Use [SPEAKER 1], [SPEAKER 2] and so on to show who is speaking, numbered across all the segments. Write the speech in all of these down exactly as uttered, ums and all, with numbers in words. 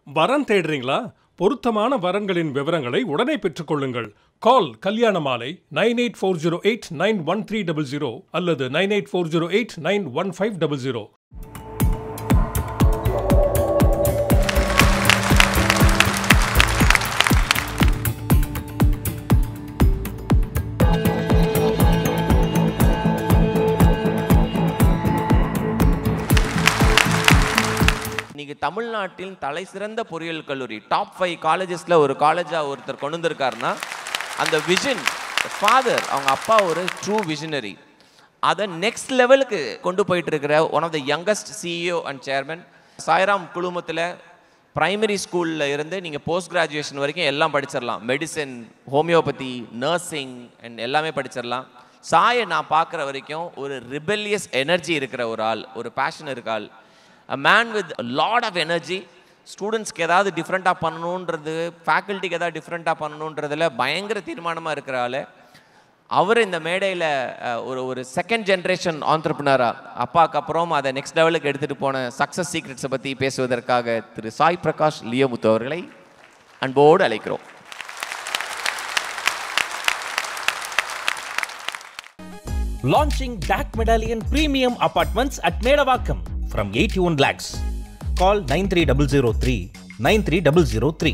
[SPEAKER 1] வரன் தேடுறீங்களா? பொருத்தமான வரன்களின் விவரங்களை உடனே பெற்றுக்கொள்ளுங்கள். Call Kalyana Malai nine eight four zero eight nine one three double zero அல்லது nine eight four zero eight nine one five double zero.
[SPEAKER 2] இன்னைக்கு தமிழ்நாட்டில் தலை சிறந்த பொறியியல் கல்லூரி டாப் ஃபைவ் காலேஜஸ்ல ஒரு காலேஜா ஒருத்தர் கொண்டு வந்திருக்காருன்னா அந்த விஷன் ஃபாதர் அவங்க அப்பா ஒரு ட்ரூ விஷனரி. அதை நெக்ஸ்ட் லெவலுக்கு கொண்டு போயிட்டு இருக்கிற one of the youngest CEO and chairman. Sairam குழுமத்தில் பிரைமரி ஸ்கூலில் இருந்து நீங்கள் போஸ்ட் கிராஜுவேஷன் வரைக்கும் எல்லாம் படிச்சிடலாம். மெடிசன், ஹோமியோபதி, நர்சிங் அண்ட் எல்லாமே படிச்சிடலாம். சாயை நான் பார்க்குற வரைக்கும் ஒரு ரிபெல்லியஸ் எனர்ஜி இருக்கிற ஒரு ஆள், ஒரு பேஷன் இருக்க ஆள். A man with a lot of energy. ஸ்டூடெண்ட்ஸ்க்கு ஏதாவது டிஃப்ரெண்ட்டாக பண்ணணுன்றது, ஃபேக்கல்ட்டிக்கு ஏதாவது டிஃப்ரெண்ட்டாக பண்ணணுன்றதில் பயங்கர தீர்மானமாக இருக்கிற ஆள். அவர் இந்த மேடையில் ஒரு ஒரு செகண்ட் ஜென்ரேஷன் ஆண்டர்ப்ரனராக அப்பாவுக்கு அப்புறம் அதை நெக்ஸ்ட் லெவலுக்கு எடுத்துகிட்டு போன சக்ஸஸ் சீக்ரெட்ஸை பற்றி பேசுவதற்காக திரு சாய் பிரகாஷ் லியோமுத்து அவர்களை அன்போடு அழைக்கிறோம்.
[SPEAKER 3] Launching D A C Medallion Premium Apartments at Medavakkam from eighty-one lakhs. Call nine three zero zero three nine three zero zero three.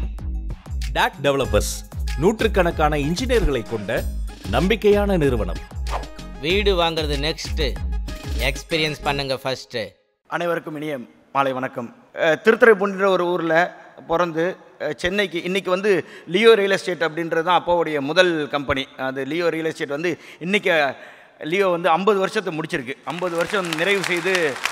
[SPEAKER 3] D A C Developers, நூற்றுக்கணக்கான இன்ஜினியர்களை கொண்ட நம்பிக்கையான நிறுவனம்.
[SPEAKER 4] வீடு வாங்குறது நெக்ஸ்ட், எக்ஸ்பீரியன்ஸ் பண்ணுங்க ஃபர்ஸ்ட்.
[SPEAKER 5] அனைவருக்கும் இனிய மாலை வணக்கம். திருத்துறைப்பூண்டின்ற ஒரு ஊரில் பிறந்து சென்னைக்கு இன்றைக்கி வந்து லியோ ரியல் எஸ்டேட் அப்படின்றது தான் அப்பாவுடைய முதல் கம்பெனி. அது லியோ ரியல் எஸ்டேட் வந்து இன்றைக்கி லியோ வந்து ஐம்பது வருஷத்தை முடிச்சிருக்கு. ஐம்பது வருஷம் நிறைவு செய்து,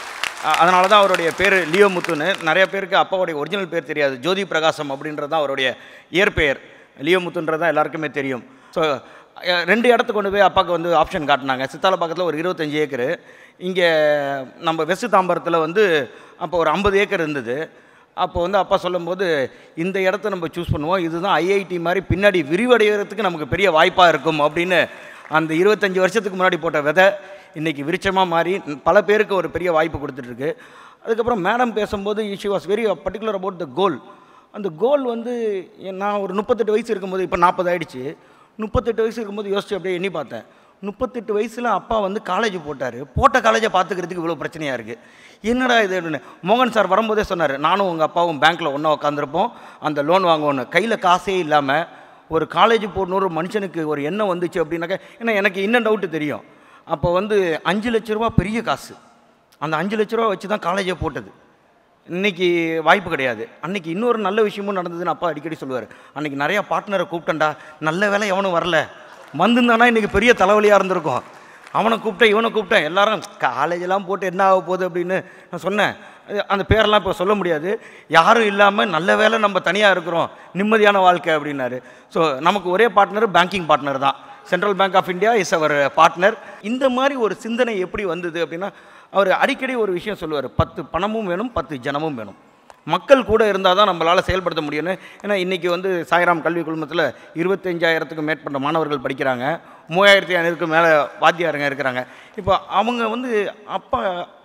[SPEAKER 5] அதனால தான் அவருடைய பேர் லியோமுத்துன்னு. நிறைய பேருக்கு அப்பாவுடைய ஒரிஜினல் பேர் தெரியாது. ஜோதி பிரகாசம் அப்படின்றது தான் அவருடைய இயற்பெயர். லியோமுத்துன்றது தான் எல்லாருக்குமே தெரியும். ஸோ ரெண்டு இடத்துக்கு கொண்டு போய் அப்பாவுக்கு வந்து ஆப்ஷன் காட்டினாங்க. சித்தால பக்கத்தில் ஒரு இருபத்தஞ்சி ஏக்கரு, இங்கே நம்ம வெஸ்ட் தாம்பரத்தில் வந்து அப்போ ஒரு ஐம்பது ஏக்கர் இருந்தது. அப்போ வந்து அப்பா சொல்லும்போது இந்த இடத்த நம்ம சூஸ் பண்ணுவோம், இதுதான் ஐஐடி மாதிரி பின்னாடி விரிவடைகிறதுக்கு நமக்கு பெரிய வாய்ப்பாக இருக்கும் அப்படின்னு அந்த இருபத்தஞ்சி வருஷத்துக்கு முன்னாடி போட்ட விதை இன்றைக்கி விருட்சமாக மாறி பல பேருக்கு ஒரு பெரிய வாய்ப்பு கொடுத்துட்ருக்கு. அதுக்கப்புறம் மேடம் பேசும்போது she was very particular about the goal. அந்த கோல் வந்து நான் ஒரு முப்பத்தெட்டு வயசு இருக்கும்போது, இப்போ நாற்பது ஆகிடுச்சு, முப்பத்தெட்டு வயசு இருக்கும்போது யோசிச்சு அப்படியே எண்ணி பார்த்தேன். முப்பத்தெட்டு வயசில் அப்பா வந்து காலேஜ் போட்டார். போட்ட காலேஜை பார்த்துக்கிறதுக்கு இவ்வளோ பிரச்சனையாக இருக்குது, என்னடா இது அப்படின்னு மோகன் சார் வரும்போதே சொன்னார், நானும் உங்கள் அப்பாவும் பேங்க்கில் ஒன்றா உட்காந்துருப்போம், அந்த லோன் வாங்குவோன்னு. கையில் காசே இல்லாமல் ஒரு காலேஜ் போடணும் ஒரு மனுஷனுக்கு ஒரு எண்ணம் வந்துச்சு அப்படின்னாக்கா, ஏன்னா எனக்கு இன்னும் டவுட்டு தெரியும். அப்போ வந்து அஞ்சு லட்ச ரூபா பெரிய காசு. அந்த அஞ்சு லட்ச ரூபா வச்சு தான் காலேஜே போட்டது. இன்றைக்கி வாய்ப்பு கிடையாது. அன்றைக்கி இன்னொரு நல்ல விஷயமும் நடந்ததுன்னு அப்பா அடிக்கடி சொல்லுவார். அன்றைக்கி நிறையா பார்ட்னரை கூப்பிட்டேன்டா, நல்ல வேலை எவனும் வரல, வந்துருந்தானா இன்றைக்கி பெரிய தலைவலியாக இருந்திருக்கும். அவனை கூப்பிட்டேன் இவனை கூப்பிட்டேன், எல்லாரும் காலேஜெல்லாம் போட்டு என்ன ஆக போகுது அப்படின்னு நான் சொன்னேன். அந்த பேரெல்லாம் இப்போ சொல்ல முடியாது. யாரும் இல்லாமல் நல்ல வேலை நம்ம தனியாக இருக்கிறோம், நிம்மதியான வாழ்க்கை அப்படின்னாரு. ஸோ நமக்கு ஒரே பார்ட்னர் பேங்கிங் பார்ட்னர் தான். Central Bank of India is our partner. இந்த மாதிரி ஒரு சிந்தனை எப்படி வந்தது அப்படின்னா, அவர் அடிக்கடி ஒரு விஷயம் சொல்லுவார், பத்து பணமும் வேணும், பத்து ஜனமும் வேணும். மக்கள் கூட இருந்தால் தான் நம்மளால் செயல்படுத்த முடியும்னு. ஏன்னா இன்றைக்கி வந்து சாய்ராம் கல்வி குழுமத்தில் இருபத்தஞ்சாயிரத்துக்கும் மேற்பட்ட மாணவர்கள் படிக்கிறாங்க, மூவாயிரத்தி ஐநூறுக்கு மேலே வாத்தியாருங்க இருக்கிறாங்க. இப்போ அவங்க வந்து அப்பா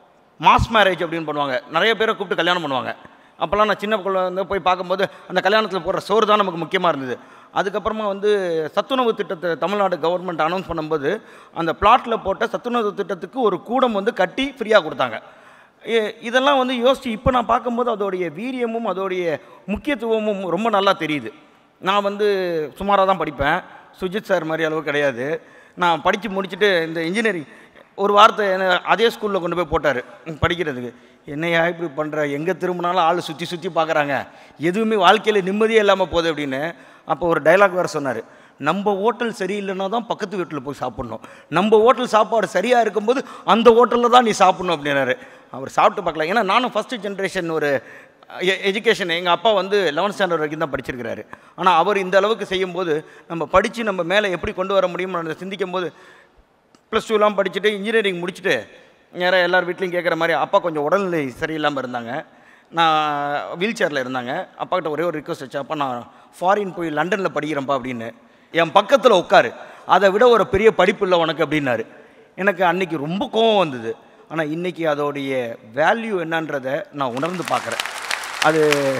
[SPEAKER 5] மாஸ் மேரேஜ் அப்படின்னு பண்ணுவாங்க, நிறைய பேரை கூப்பிட்டு கல்யாணம் பண்ணுவாங்க. அப்போல்லாம் நான் சின்ன பிள்ளை வந்து போய் பார்க்கும்போது அந்த கல்யாணத்தில் போடுற சோறு தான் நமக்கு முக்கியமாக இருந்தது. அதுக்கப்புறமா வந்து சத்துணவு திட்டத்தை தமிழ்நாடு கவர்மெண்ட் அனௌன்ஸ் பண்ணும்போது அந்த பிளாட்டில் போட்ட சத்துணவு திட்டத்துக்கு ஒரு கூடம் வந்து கட்டி ஃப்ரீயாக கொடுத்தாங்க. இதெல்லாம் வந்து யோசித்து இப்போ நான் பார்க்கும்போது அதோடைய வீரியமும் அதோடைய முக்கியத்துவமும் ரொம்ப நல்லா தெரியுது. நான் வந்து சுமாராக தான் படிப்பேன், சுஜித் சார் மாதிரி அளவு கிடையாது. நான் படித்து முடிச்சுட்டு இந்த இன்ஜினியரிங் ஒரு வாரத்தை என்ன அதே ஸ்கூலில் கொண்டு போய் போட்டார் படிக்கிறதுக்கு. என்னையா இப்படி பண்ணுற, எங்கே திரும்பினாலும் ஆள் சுற்றி சுற்றி பார்க்குறாங்க, எதுவுமே வாழ்க்கையில் நிம்மதியே இல்லாமல் போகுது அப்படின்னு. அப்போ ஒரு டைலாக் வேறு சொன்னார், நம்ம ஹோட்டல் சரியில்லைன்னா தான் பக்கத்து வீட்டில் போய் சாப்பிட்ணும், நம்ம ஹோட்டல் சாப்பாடு சரியாக இருக்கும்போது அந்த ஹோட்டலில் தான் நீ சாப்பிட்ணும் அப்படின்னாரு. அவர் சாப்பிட்டு பார்க்கலாம். ஏன்னா நானும் ஃபஸ்ட்டு ஜென்ரேஷன் ஒரு எஜுகேஷன், எங்கள் அப்பா வந்து லெவன்த் ஸ்டாண்டர்ட் வரைக்கும் தான் படிச்சிருக்கிறாரு. ஆனால் அவர் இந்த அளவுக்கு செய்யும்போது நம்ம படித்து நம்ம மேலே எப்படி கொண்டு வர முடியும்னு சிந்திக்கும் போது, ப்ளஸ் டூலாம் படிச்சுட்டு இன்ஜினியரிங் முடிச்சுட்டு நேராக எல்லார் வீட்லையும் கேட்குற மாதிரி அப்பா கொஞ்சம் உடல்நிலை சரியில்லாமல் இருந்தாங்க. நான் வீல் சேரில் இருந்தாங்க. அப்பாக்கிட்ட ஒரே ஒரு ரிக்வஸ்ட் வச்சேன், அப்பா நான் ஃபாரின் போய் லண்டனில் படிக்கிறேன்ப்பா அப்படின்னு. என் பக்கத்தில் உட்காரு, அதை விட ஒரு பெரிய படிப்பு இல்லை உனக்கு அப்படின்னாரு. எனக்கு அன்றைக்கி ரொம்ப கோபம் வந்தது. ஆனால் இன்றைக்கி அதோடைய வேல்யூ என்னன்றதை நான் உணர்ந்து பார்க்குறேன். அது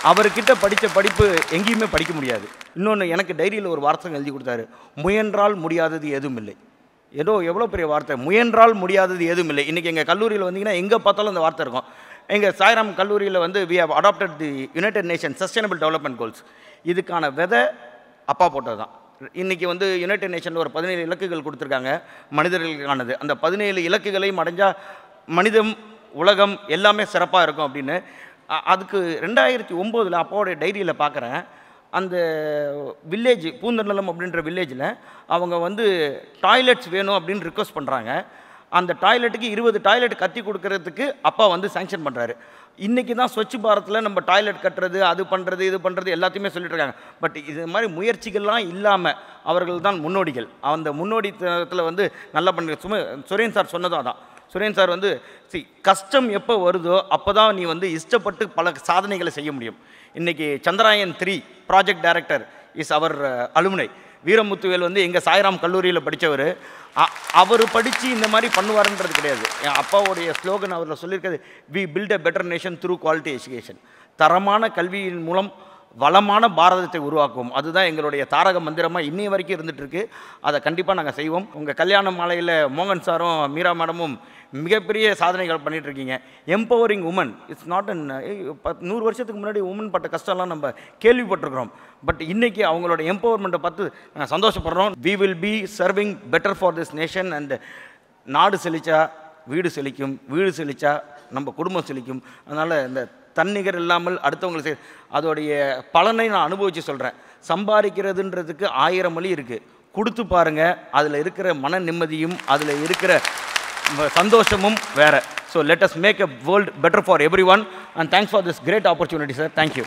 [SPEAKER 5] அவர்கிட்ட படித்த படிப்பு எங்கேயுமே படிக்க முடியாது. இன்னொன்று, எனக்கு டைரியில் ஒரு வார்த்தை எழுதி கொடுத்தாரு, முயன்றால் முடியாதது எதுவும் இல்லை. ஏதோ எவ்வளோ பெரிய வார்த்தை, முயன்றால் முடியாதது எதுவும் இல்லை. இன்றைக்கி எங்கள் கல்லூரியில் வந்தீங்கன்னா எங்கே பார்த்தாலும் அந்த வார்த்தை இருக்கும். எங்கள் சாய்ராம் கல்லூரியில் வந்து we have adopted the United Nation sustainable development goals. இதுக்கான விதை அப்பா போட்டது தான். இன்றைக்கி வந்து யுனைடெட் நேஷனில் ஒரு பதினேழு இலக்குகள் கொடுத்துருக்காங்க மனிதர்களுக்கானது. அந்த பதினேழு இலக்குகளையும் அடைஞ்சால் மனிதம் உலகம் எல்லாமே சிறப்பாக இருக்கும் அப்படின்னு. அதுக்கு ரெண்டாயிரத்தி ஒம்போதில் அப்பாவோடைய டைரியில் பார்க்குறேன், அந்த வில்லேஜ் பூந்தநலம் அப்படின்ற வில்லேஜில் அவங்க வந்து டாய்லெட்ஸ் வேணும் அப்படின்னு ரிக்வஸ்ட் பண்ணுறாங்க. அந்த டாய்லெட்டுக்கு இருபது டாய்லெட் கட்டி கொடுக்கறதுக்கு அப்பா வந்து சேங்ஷன் பண்ணுறாரு. இன்றைக்கி தான் ஸ்வச் பாரத்தில் நம்ம டாய்லெட் கட்டுறது, அது பண்ணுறது, இது பண்ணுறது எல்லாத்தையுமே சொல்லிட்டு இருக்காங்க. பட் இது மாதிரி முயற்சிகள்லாம் இல்லாமல் அவர்கள் தான் முன்னோடிகள். அந்த முன்னோடித்தனத்தில் வந்து நல்லா பண்ணி சும்மா சுரேன் சார் சொன்னதும் அதான். சுரேன் சார் வந்து சி கஷ்டம் எப்போ வருதோ அப்போ தான் நீ வந்து இஷ்டப்பட்டு பல சாதனைகளை செய்ய முடியும். இன்றைக்கி Chandrayaan three project director is our alumni. Veeramuthuvel வந்து எங்கள் சாய்ராம் கல்லூரியில் படித்தவர். அவர் படித்து இந்த மாதிரி பண்ணுவாருன்றது கிடையாது. என் அப்பாவுடைய ஸ்லோகன் அவரில் சொல்லியிருக்கிறது, we build a better nation through quality education. தரமான கல்வியின் மூலம் வளமான பாரதத்தை உருவாக்குவோம். அதுதான் எங்களுடைய தாரக மந்திரமாக இன்னைய வரைக்கும் இருந்துகிட்ருக்கு. அதை கண்டிப்பாக நாங்கள் செய்வோம். உங்கள் கல்யாண மாலையில் மோகன் சாரும் மீரா மேடமும் மிகப்பெரிய சாதனைகள் பண்ணிகிட்ருக்கீங்க. Empowering women it's not an நூறு வருஷத்துக்கு முன்னாடி உமன் பட்ட கஷ்டம்லாம் நம்ம கேள்விப்பட்டிருக்கிறோம். பட் இன்றைக்கி அவங்களோட எம்பவர்மெண்ட்டை பார்த்து நாங்கள் சந்தோஷப்படுறோம். We will be serving better for this nation. And நாடு செழிச்சா வீடு செழிக்கும், வீடு செழிச்சா நம்ம குடும்பம் செழிக்கும். அதனால் இந்த தன்னிகர் இல்லாமல் அடுத்தவங்களை செய் அதோடைய பலனை நான் அனுபவித்து சொல்கிறேன். சம்பாதிக்கிறதுன்றதுக்கு ஆயிரம் வழி இருக்குது. கொடுத்து பாருங்கள், அதில் இருக்கிற மன நிம்மதியும் அதில் இருக்கிற சந்தோஷமும் வேறு. So let us make a world better for everyone. And thanks for this great opportunity sir. Thank you.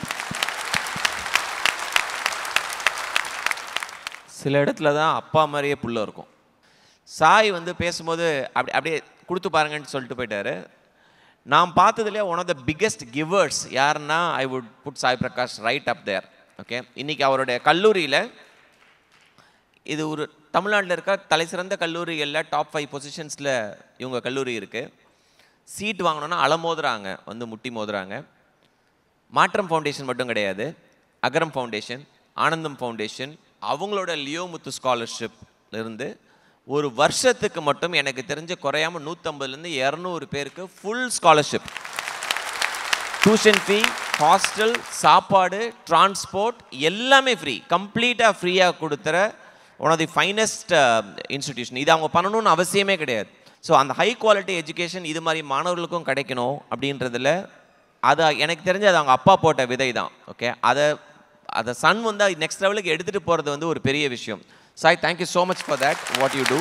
[SPEAKER 2] சில இடத்துல தான் அப்பா மாதிரியே புள்ள இருக்கும். சாய் வந்து பேசும்போது அப்படி அப்படியே கொடுத்து பாருங்கன்னு சொல்லிட்டு போயிட்டாரு. நான் பார்த்ததுலேயே one of the biggest givers யாருன்னா I would put Sai Prakash right up there. Okay, இன்றைக்கி அவருடைய கல்லூரியில், இது ஒரு தமிழ்நாட்டில் இருக்க தலை சிறந்த கல்லூரிகளில் டாப் ஃபைவ் பொசிஷன்ஸில் இவங்க கல்லூரி இருக்குது. சீட் வாங்கணுன்னா அலமோதுறாங்க, வந்து முட்டி மோதுறாங்க. மாற்றம் ஃபவுண்டேஷன் மட்டும் கிடையாது, அகரம் ஃபவுண்டேஷன், ஆனந்தம் ஃபவுண்டேஷன், அவங்களோட லியோ முத்து ஸ்காலர்ஷிப்லேருந்து ஒரு வருஷத்துக்கு மட்டும் எனக்கு தெரிஞ்ச குறையாமல் நூற்றம்பதுலேருந்து இரநூறு பேருக்கு full scholarship, tuition fee, hostel, சாப்பாடு, டிரான்ஸ்போர்ட் எல்லாமே ஃப்ரீ, கம்ப்ளீட்டாக ஃப்ரீயாக கொடுத்துற one of the finest institution. இது அவங்க பண்ணணும்னு அவசியமே கிடையாது. ஸோ அந்த ஹை குவாலிட்டி எஜுகேஷன் இது மாதிரி மாணவர்களுக்கும் கிடைக்கணும் அப்படின்றதில் அதை எனக்கு தெரிஞ்சு அது அவங்க அப்பா போட்ட விதை தான். ஓகே, அதை அதை சன் வந்து நெக்ஸ்ட் லெவலுக்கு எடுத்துகிட்டு போகிறது வந்து ஒரு பெரிய விஷயம். Sai, thank you so much for that what you do.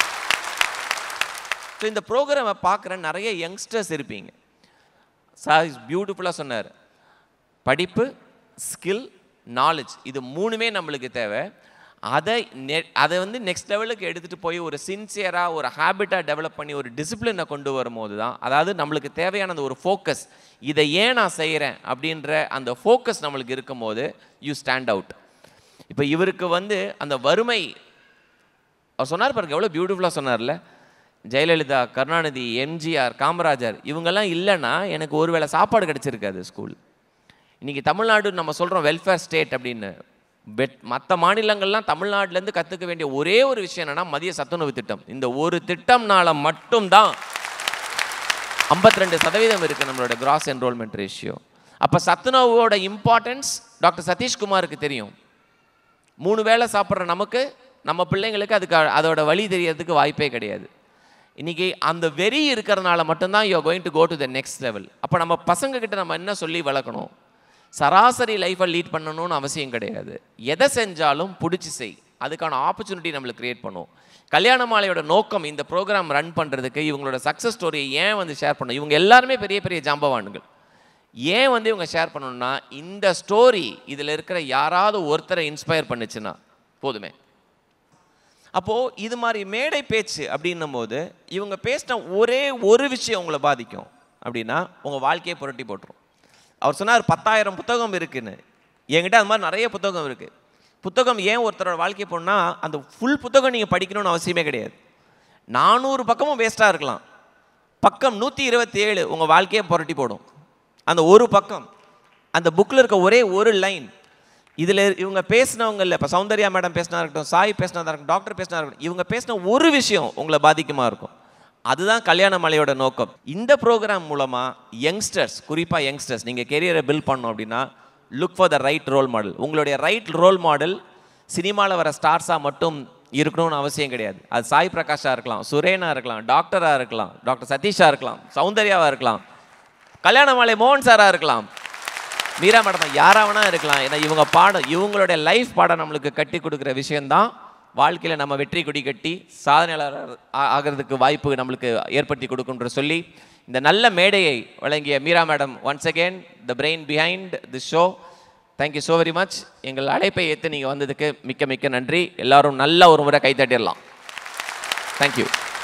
[SPEAKER 2] ஸோ இந்த ப்ரோக்ராமை பார்க்குற நிறைய யங்ஸ்டர்ஸ் இருப்பீங்க. சாய் பியூட்டிஃபுல்லாக சொன்னார், படிப்பு, ஸ்கில், நாலேஜ், இது மூணுமே நம்மளுக்கு தேவை. அதை நெ அதை வந்து நெக்ஸ்ட் லெவலுக்கு எடுத்துகிட்டு போய் ஒரு சின்சியராக ஒரு ஹேபிட்டாக டெவலப் பண்ணி ஒரு டிசிப்ளினை கொண்டு வரும்போது தான், அதாவது நம்மளுக்கு தேவையானது ஒரு ஃபோக்கஸ், இதை ஏன் நான் செய்கிறேன் அப்படின்ற அந்த ஃபோக்கஸ் நம்மளுக்கு இருக்கும் போது யூ ஸ்டாண்ட் அவுட். இப்போ இவருக்கு வந்து அந்த வறுமை, அவர் சொன்னார் பாருங்க, எவ்வளோ பியூட்டிஃபுல்லாக சொன்னார்ல, ஜெயலலிதா, கருணாநிதி, எம்ஜிஆர், காமராஜர் இவங்கெல்லாம் இல்லைன்னா எனக்கு ஒரு வேளை சாப்பாடு கிடச்சிருக்காது ஸ்கூல். இன்றைக்கி தமிழ்நாடு நம்ம சொல்கிறோம் வெல்ஃபேர் ஸ்டேட் அப்படின்னு. பெட் மற்ற மாநிலங்கள்லாம் தமிழ்நாட்டிலேருந்து கற்றுக்க வேண்டிய ஒரே ஒரு விஷயம் என்னென்னா மதிய சத்துணவு திட்டம். இந்த ஒரு திட்டம்னால மட்டும்தான் ஐம்பத்தி ரெண்டு சதவீதம் இருக்குது நம்மளோட கிராஸ் என்ரோல்மெண்ட் ரேஷியோ. அப்போ சத்துணவோட இம்பார்ட்டன்ஸ் டாக்டர் சதீஷ்குமாருக்கு தெரியும். மூணு வேளை சாப்பிட்ற நமக்கு, நம்ம பிள்ளைங்களுக்கு அதுக்கு அதோட வழி தெரியறதுக்கு வாய்ப்பே கிடையாது. இன்றைக்கி அந்த வெறி இருக்கிறதுனால மட்டும்தான் you are going to go to the next level. அப்போ நம்ம பசங்கக்கிட்ட நம்ம என்ன சொல்லி வளர்க்கணும்? சராசரி லைஃப்பை லீட் பண்ணணும்னு அவசியம் கிடையாது. எதை செஞ்சாலும் பிடிச்சி செய், அதுக்கான ஆப்பர்ச்சுனிட்டி நம்மளுக்கு க்ரியேட் பண்ணும். கல்யாண மாலையோட நோக்கம் இந்த ப்ரோக்ராம் ரன் பண்ணுறதுக்கு, இவங்களோட சக்ஸஸ் ஸ்டோரியை ஏன் வந்து ஷேர் பண்ணணும்? இவங்க எல்லாருமே பெரிய பெரிய ஜாம்பவான்கள். ஏன் வந்து இவங்க ஷேர் பண்ணணும்னா, இந்த ஸ்டோரி இதில் இருக்கிற யாராவது ஒருத்தரை இன்ஸ்பயர் பண்ணுச்சுன்னா போதுமே. அப்போது இது மாதிரி மேடை பேச்சு அப்படின்னும் போது இவங்க பேசின ஒரே ஒரு விஷயம் உங்களை பாதிக்கும் அப்படின்னா உங்கள் வாழ்க்கையை புரட்டி போட்டுரும். அவர் சொன்னார் பத்தாயிரம் புத்தகம் இருக்குன்னு. என்கிட்ட அது மாதிரி நிறைய புத்தகம் இருக்குது. புத்தகம் ஏன் ஒருத்தரோட வாழ்க்கையை போனால் அந்த ஃபுல் புத்தகம் நீங்கள் படிக்கணும்னு அவசியமே கிடையாது. நானூறு பக்கமும் வேஸ்ட்டாக இருக்கலாம். பக்கம் நூற்றி இருபத்தி ஏழு உங்கள் வாழ்க்கையை புரட்டி போடும். அந்த ஒரு பக்கம் அந்த புக்கில் இருக்க ஒரே ஒரு லைன், இதில் இவங்க பேசினவங்க இல்லை, இப்போ சௌந்தர்யா மேடம் பேசினா இருக்கட்டும், சாய் பேசினதா இருக்கட்டும், டாக்டர் பேசினா இருக்கட்டும், இவங்க பேசின ஒரு விஷயம் உங்களை பாதிக்குமா இருக்கும். அதுதான் கல்யாணமாலையோட நோக்கம். இந்த ப்ரோக்ராம் மூலமாக யங்ஸ்டர்ஸ், குறிப்பாக யங்ஸ்டர்ஸ், நீங்கள் கெரியரை பில்ட் பண்ணணும் அப்படின்னா look for the right role model. உங்களுடைய ரைட் ரோல் மாடல் சினிமாவில் வர ஸ்டார்ஸாக மட்டும் இருக்கணும்னு அவசியம் கிடையாது. அது சாய் பிரகாஷாக இருக்கலாம், சுரேனா இருக்கலாம், டாக்டராக இருக்கலாம், டாக்டர் சதீஷாக இருக்கலாம், சௌந்தர்யாவாக இருக்கலாம், கல்யாணமாலை மோகன் சாராக இருக்கலாம், மீரா மேடம் யாராவனா இருக்கலாம். ஏன்னா இவங்க பாடம், இவங்களுடைய லைஃப் பாடம் நம்மளுக்கு கட்டி கொடுக்குற விஷயந்தான் வாழ்க்கையில் நம்ம வெற்றி கொடி கட்டி சாதனையாளர் ஆகிறதுக்கு வாய்ப்பு நம்மளுக்கு ஏற்படுத்தி கொடுக்குன்ற சொல்லி இந்த நல்ல மேடையை வழங்கிய Meera madam, once again the brain behind the show, thank you so very much. எங்கள் அழைப்பை ஏற்று நீங்கள் வந்ததுக்கு மிக்க மிக்க நன்றி. எல்லாரும் நல்ல ஒரு முறை கைத்தட்டிடலாம். Thank you.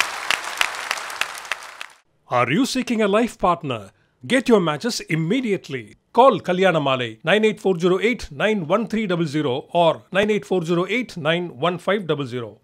[SPEAKER 1] Are you seeking a life partner? Get your matches immediately. Call Kalyanamale nine eight four zero eight nine one three zero zero or nine eight four zero eight nine one five zero zero.